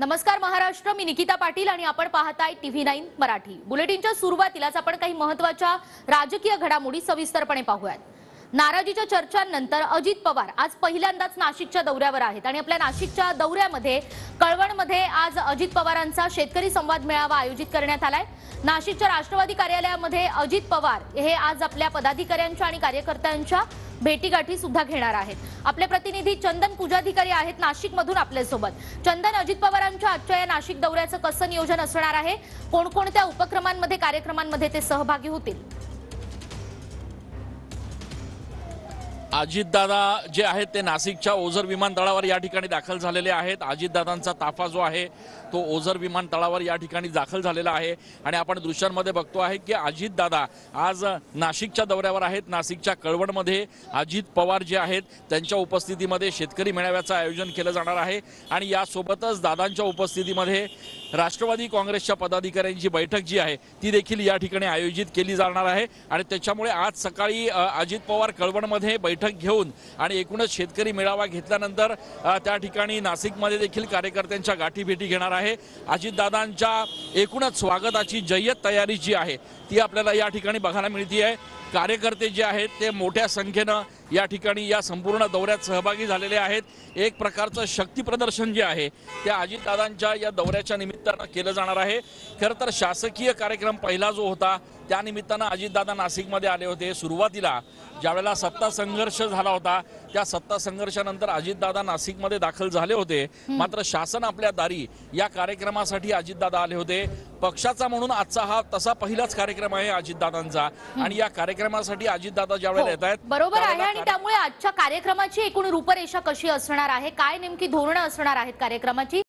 नमस्कार महाराष्ट्र, मी निकिता पाटील आणि आपण पाहताय TV9 मराठी। बुलेटिनच्या सुरुवातीलाच आपण काही महत्त्वाच्या राजकीय घडामोडी सविस्तरपणे पाहूयात। नाराजीच्या चर्चांनंतर अजित पवार आज पहिल्यांदाच नाशिकच्या दौऱ्यावर आहेत आणि आपल्या नाशिकच्या दौऱ्यामध्ये कळवणमध्ये आज अजित पवारांचा शेतकरी संवाद मेळावा आयोजित करण्यात आलाय। नाशिकच्या राष्ट्रवादी कार्यालयामध्ये अजित पवार हे आज आपल्या पदाधिकाऱ्यांच्या आणि कार्यकर्त्यांच्या भेटीगाठी सुद्धा घेणार आहेत। आपले प्रतिनिधी चंदन पूजाधिकारी आहेत नाशिकमधून आपल्या सोबत। चंदन, अजित पवारांच्या आजच्या या नाशिक दौऱ्याचं कसं नियोजन असणार आहे, कोणकोणत्या उपक्रमांमध्ये कार्यक्रमांमध्ये ते सहभागी होतील? अजितदादा जे आहेत ते नाशिकच्या ओझर विमानतळावर या ठिकाणी दाखल झालेले आहेत। अजितदादांचा ताफा जो आहे तो ओझर विमानतळावर या ठिकाणी दाखल झालेला आहे आणि आपण दृश्यांमध्ये बघतो आहे की अजितदादा आज नाशिकच्या दौऱ्यावर आहेत। नाशिकच्या कळवणमध्ये अजित पवार जे आहेत त्यांच्या उपस्थितीमध्ये शेतकरी मेळाव्याचं आयोजन केलं जाणार आहे आणि यासोबतच दादांच्या उपस्थितीमध्ये राष्ट्रवादी काँग्रेसच्या पदाधिकाऱ्यांची बैठक जी आहे ती देखील या ठिकाणी आयोजित केली जाणार आहे आणि त्याच्यामुळे आज सकाळी अजित पवार कळवणमध्ये बैठक घेऊन आणि एकूणच शेतकरी मेळावा घेतल्यानंतर त्या ठिकाणी नाशिकमध्ये देखील कार्यकर्त्यांच्या गाठीभेटी घेणार आहे। अजितदादांच्या एकूणच स्वागताची जय्यत तयारी जी आहे ती आपल्याला या ठिकाणी बघायला मिळते आहे। कार्यकर्ते जे आहेत ते मोठ्या संख्येनं या ठिकाणी या संपूर्ण दौऱ्यात सहभागी झालेले आहेत। एक प्रकारचं शक्ती प्रदर्शन जे आहे ते अजितदादांच्या या दौऱ्याच्या निमित्तानं केलं जाणार आहे। खरं तर शासकीय कार्यक्रम पहिला जो होता त्या निमित्तानं अजितदादा नाशिकमध्ये आले होते। सुरुवातीला ज्यावेळेला सत्ता संघर्ष झाला होता त्या सत्ता संघर्षानंतर अजितदादा नाशिकमध्ये दाखल झाले होते, मात्र शासन आपल्या दारी या कार्यक्रमासाठी अजितदादा आले होते। पक्षाचा म्हणून आजचा हा तसा पहिलाच कार्यक्रम आहे अजितदादांचा आणि या कार्यक्रमासाठी अजितदादा ज्यावेळेला येत आहेत बरोबर आहे आणि त्यामुळे आजच्या कार्यक्रमाची एकूण रूपरेषा कशी असणार आहे, काय नेमकी धोरणं असणार आहेत कार्यक्रमाची